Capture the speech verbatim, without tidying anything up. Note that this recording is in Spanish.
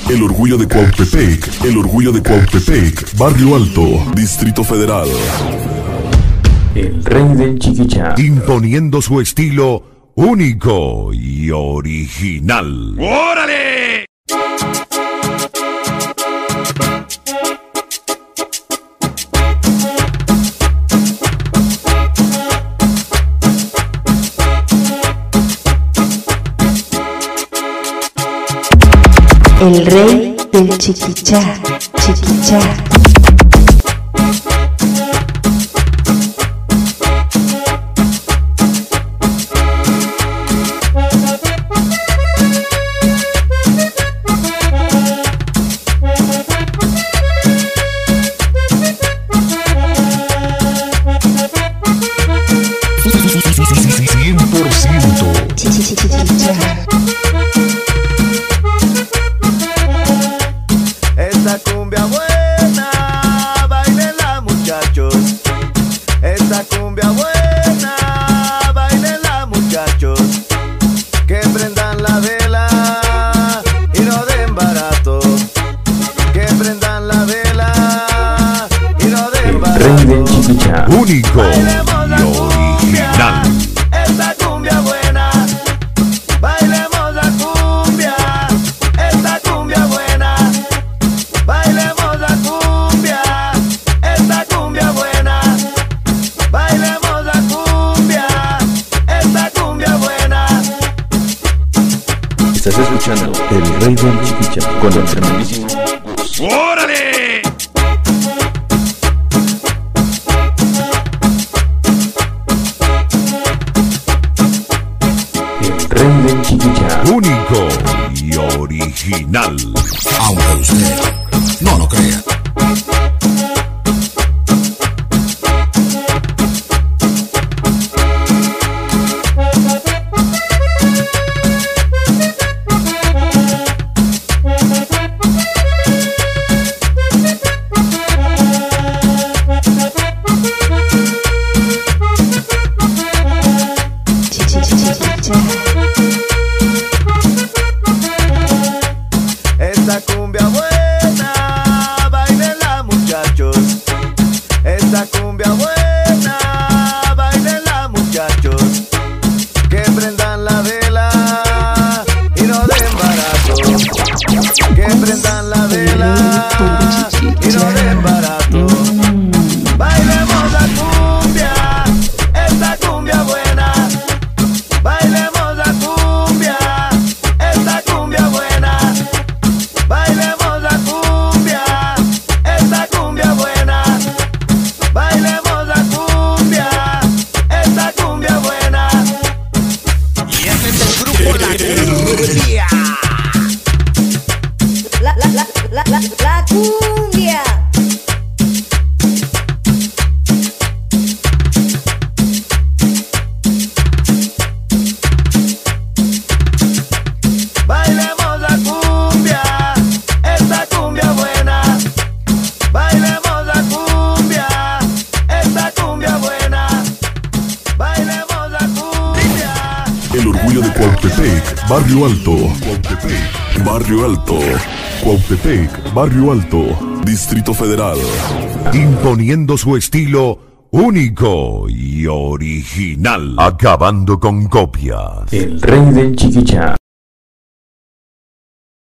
El orgullo de Cuautepec, el orgullo de Cuautepec, Barrio Alto, Distrito Federal. El rey del chiquichá. Imponiendo su estilo único y original. ¡Órale! El rey del chiquichá, chiquichá. cien por ciento Chiquichá. Esta cumbia buena, bailenla muchachos. Esta cumbia buena, bailenla muchachos. Que prendan la vela y no den barato. Que prendan la vela y no den El barato. rey del chiquichá. único Bailemos la y cumbia, original. esta cumbia buena. Bailemos la cumbia, esta cumbia buena. Bailemos la cumbia, esta cumbia buena. Bailemos la cumbia, esta cumbia buena. Estás escuchando El rey del chiquichá con el tremendísimo. ¡Órale! El rey del chiquichá. Único y original. Aunque usted no lo crea. Esta cumbia buena, bailenla muchachos. Esta cumbia buena, bailenla muchachos. Que prendan la vela y no den barato. Que prendan la vela y no den barato. Bailemos la cumbia, esta cumbia buena. Bailemos la cumbia, esta cumbia buena. Bailemos la cumbia, esta cumbia buena. Bailemos la cumbia, esta cumbia buena. Y este es el grupo La Cumbia. La, la, la, la, la, la cumbia. Bailemos la cumbia, esta cumbia buena. Bailemos la cumbia, esta cumbia buena. Bailemos la cumbia. El orgullo de Cuautepec, Barrio Alto, Cuautepec, Barrio Alto, Cuautepec, Barrio Alto, Distrito Federal. Imponiendo su estilo único y original. Acabando con copias. El rey del chiquichá.